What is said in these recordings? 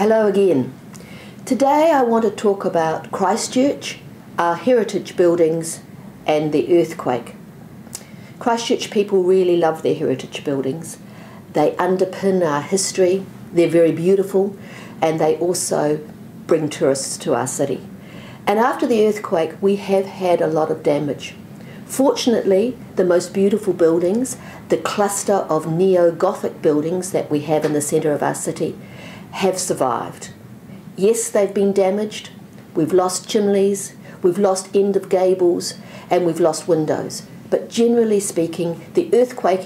Hello again. Today I want to talk about Christchurch, our heritage buildings and the earthquake. Christchurch people really love their heritage buildings. They underpin our history, they're very beautiful, and they also bring tourists to our city. And after the earthquake we have had a lot of damage. Fortunately, the most beautiful buildings, the cluster of neo-Gothic buildings that we have in the centre of our city, have survived. Yes, they've been damaged, we've lost chimneys, we've lost end of gables, and we've lost windows. But generally speaking, the earthquake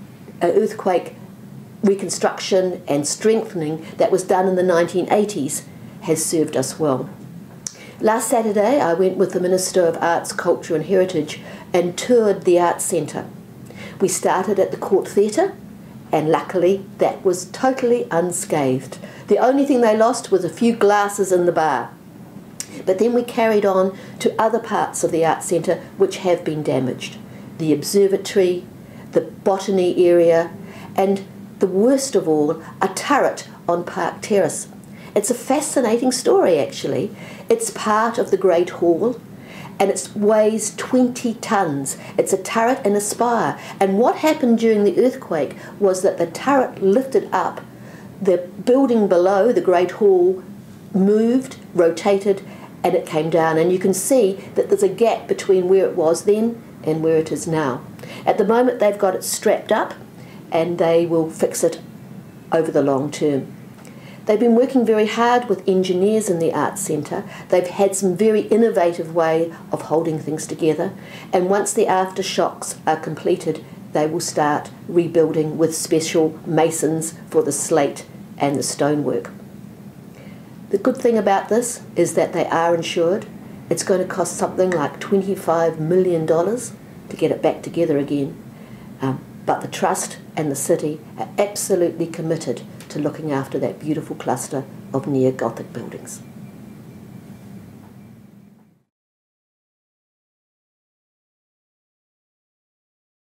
reconstruction and strengthening that was done in the 1980s has served us well. Last Saturday I went with the Minister of Arts, Culture and Heritage and toured the Arts Centre. We started at the Court Theatre and luckily that was totally unscathed. The only thing they lost was a few glasses in the bar. But then we carried on to other parts of the Arts Centre which have been damaged. The observatory, the botany area, and the worst of all, a turret on Park Terrace. It's a fascinating story actually. It's part of the Great Hall and it weighs 20 tonnes. It's a turret and a spire. And what happened during the earthquake was that the turret lifted up, the building below, the Great Hall, moved, rotated, and it came down. And you can see that there's a gap between where it was then and where it is now. At the moment they've got it strapped up and they will fix it over the long term. They've been working very hard with engineers in the Arts Centre. They've had some very innovative way of holding things together, and once the aftershocks are completed they will start rebuilding with special masons for the slate and the stonework. The good thing about this is that they are insured. It's going to cost something like $25 million to get it back together again. But the Trust and the City are absolutely committed to looking after that beautiful cluster of neo-Gothic buildings.